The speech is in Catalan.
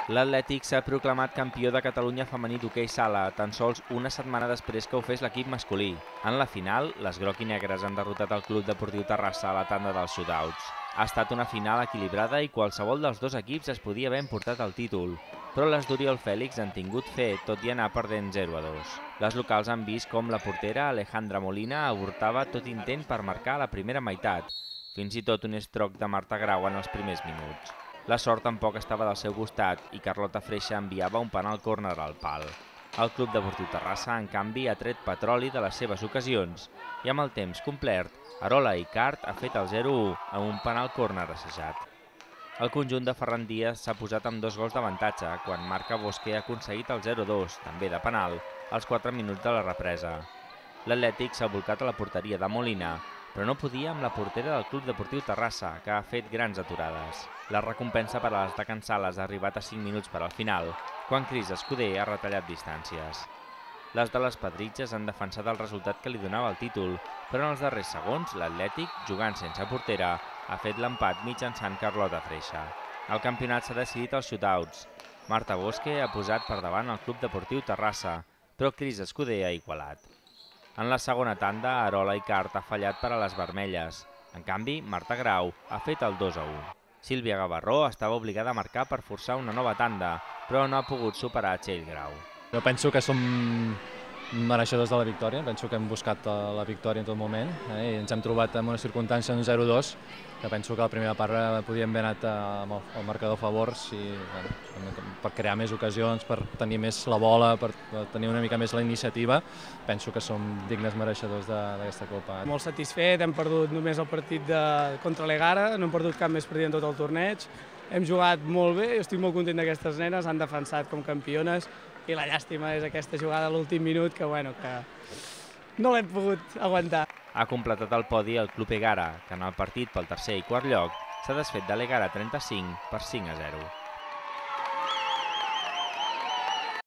L'Atlètic s'ha proclamat campió de Catalunya femení d'hoquei sala, tan sols una setmana després que ho fes l'equip masculí. En la final, les groc i negres han derrotat el Club Deportiu Terrassa a la tanda dels shootouts. Ha estat una final equilibrada i qualsevol dels dos equips es podia haver emportat el títol, però les d'Oriol Fèlix han tingut fe, tot i anar perdent 0-2. Les locals han vist com la portera Alejandra Molina avortava tot intent per marcar a la primera meitat, fins i tot un estroc de Marta Grau en els primers minuts. La sort tampoc estava del seu costat i Carlota Freixa enviava un penal córner al pal. El Club Deportiu Terrassa, en canvi, ha tret petroli de les seves ocasions i amb el temps complert, Arola Icart ha fet el 0-1 amb un penal córner assajat. El conjunt de Ferran Díaz s'ha posat amb 2 gols d'avantatge quan Marca Bosque ha aconseguit el 0-2, també de penal, als 4 minuts de la represa. L'Atlètic s'ha volcat a la porteria de Molina, però no podia amb la portera del Club Deportiu Terrassa, que ha fet grans aturades. La recompensa per a les de Can Sales ha arribat a 5 minuts per al final, quan Cris Escuder ha retallat distàncies. Les de les Pedritges han defensat el resultat que li donava el títol, però en els darrers segons l'Atlètic, jugant sense portera, ha fet l'empat mitjançant Carlota Freixa. El campionat s'ha decidit als shootouts. Marta Bosque ha posat per davant el Club Deportiu Terrassa, però Cris Escuder ha igualat. En la segona tanda, Arola Icart ha fallat per a les vermelles. En canvi, Marta Grau ha fet el 2-1. Sílvia Gavarró estava obligada a marcar per forçar una nova tanda, però no ha pogut superar Txell Grau. Jo penso que som mereixedors de la victòria, penso que hem buscat la victòria en tot moment i ens hem trobat en una circumstància en 0-2, que penso que a la primera part podíem haver anat amb el marcador a favor per crear més ocasions, per tenir més la bola, per tenir una mica més la iniciativa. Penso que som dignes mereixedors d'aquesta Copa. Molt satisfet, hem perdut només el partit contra l'Egara, no hem perdut cap més partit en tot el torneig. Hem jugat molt bé, jo estic molt content d'aquestes nenes, han defensat com campiones i la llàstima és aquesta jugada a l'últim minut que no l'hem pogut aguantar. Ha completat el podi el Club Egara, que en el partit pel tercer i quart lloc s'ha desfet de l'Egara 35 per 5-0.